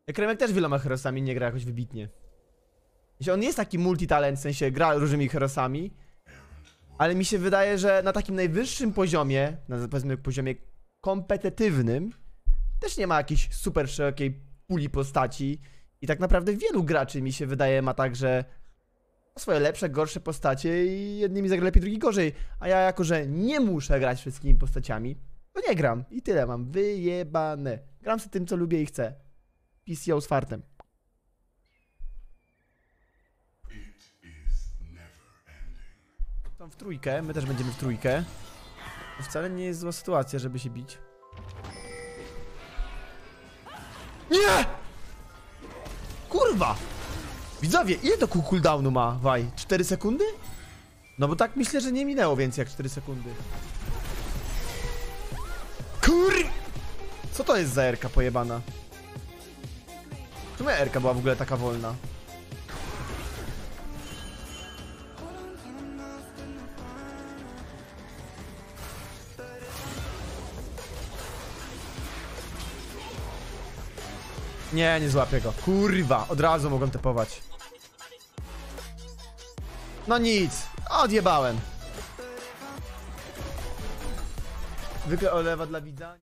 Kremek też wieloma herosami nie gra jakoś wybitnie. Jeśli on jest taki multitalent, w sensie gra różnymi herosami, ale mi się wydaje, że na takim najwyższym poziomie, na powiedzmy poziomie kompetytywnym, też nie ma jakiejś super szerokiej puli postaci. I tak naprawdę wielu graczy, mi się wydaje, ma tak, że swoje lepsze, gorsze postacie i jednymi zagra lepiej, drugi gorzej. A ja jako, że nie muszę grać wszystkimi postaciami, to nie gram. I tyle, mam wyjebane. Gram z tym, co lubię i chcę. PCO z fartem. Tam w trójkę, my też będziemy w trójkę. To wcale nie jest zła sytuacja, żeby się bić. Nie! Kurwa! Widzowie, ile to cooldownu ma Waj? 4 sekundy? No bo tak myślę, że nie minęło więcej jak 4 sekundy. Co to jest za R-ka pojebana? Czemu R-ka była w ogóle taka wolna? Nie, nie złapię go. Kurwa, od razu mogłem typować. No nic, odjebałem. Zwykle olewa dla widza.